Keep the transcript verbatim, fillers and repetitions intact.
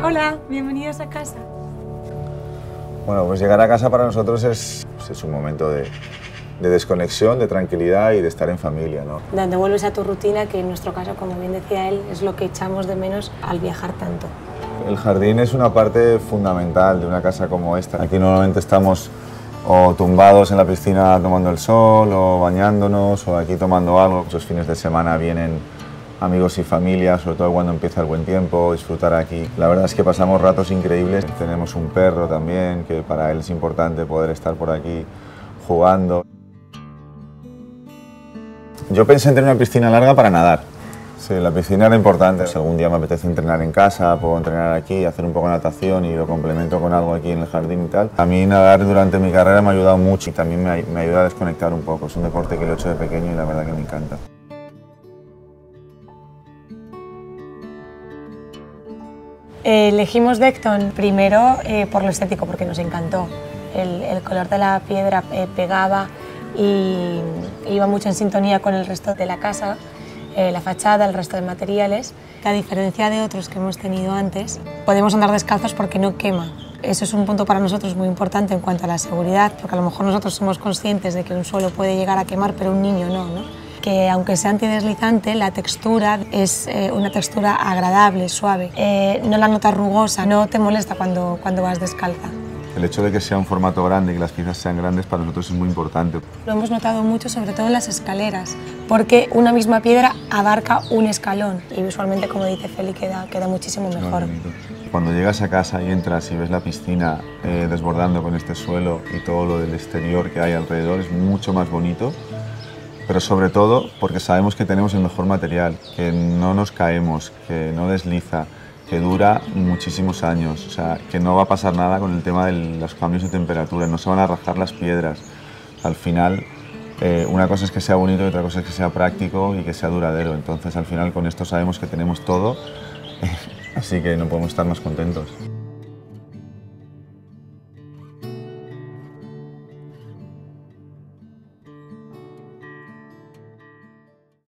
Hola, bienvenidos a casa. Bueno, pues llegar a casa para nosotros es, pues es un momento de, de desconexión, de tranquilidad y de estar en familia, ¿no? Donde vuelves a tu rutina, que en nuestro caso, como bien decía él, es lo que echamos de menos al viajar tanto. El jardín es una parte fundamental de una casa como esta. Aquí normalmente estamos o tumbados en la piscina tomando el sol, o bañándonos, o aquí tomando algo. Muchos fines de semana vienen amigos y familia, sobre todo cuando empieza el buen tiempo, disfrutar aquí. La verdad es que pasamos ratos increíbles. Tenemos un perro también, que para él es importante poder estar por aquí jugando. Yo pensé en tener una piscina larga para nadar. Sí, la piscina era importante. Si algún día me apetece entrenar en casa, puedo entrenar aquí, hacer un poco de natación y lo complemento con algo aquí en el jardín y tal. A mí nadar durante mi carrera me ha ayudado mucho y también me, me ayuda a desconectar un poco. Es un deporte que lo he hecho de pequeño y la verdad que me encanta. Eh, elegimos Beckton primero eh, por lo estético, porque nos encantó. El, el color de la piedra eh, pegaba y iba mucho en sintonía con el resto de la casa. Eh, la fachada, el resto de materiales. A diferencia de otros que hemos tenido antes, podemos andar descalzos porque no quema. Eso es un punto para nosotros muy importante en cuanto a la seguridad, porque a lo mejor nosotros somos conscientes de que un suelo puede llegar a quemar, pero un niño no, ¿no? Que aunque sea antideslizante, la textura es eh, una textura agradable, suave. Eh, no la notas rugosa, no te molesta cuando, cuando vas descalza. El hecho de que sea un formato grande y que las piezas sean grandes para nosotros es muy importante. Lo hemos notado mucho, sobre todo en las escaleras, porque una misma piedra abarca un escalón y visualmente, como dice Feli, queda, queda muchísimo mejor. Cuando llegas a casa y entras y ves la piscina eh, desbordando con este suelo y todo lo del exterior que hay alrededor, es mucho más bonito, pero sobre todo porque sabemos que tenemos el mejor material, que no nos caemos, que no desliza, que dura muchísimos años, o sea, que no va a pasar nada con el tema de los cambios de temperatura, no se van a rajar las piedras. Al final, eh, una cosa es que sea bonito y otra cosa es que sea práctico y que sea duradero. Entonces, al final, con esto sabemos que tenemos todo, así que no podemos estar más contentos.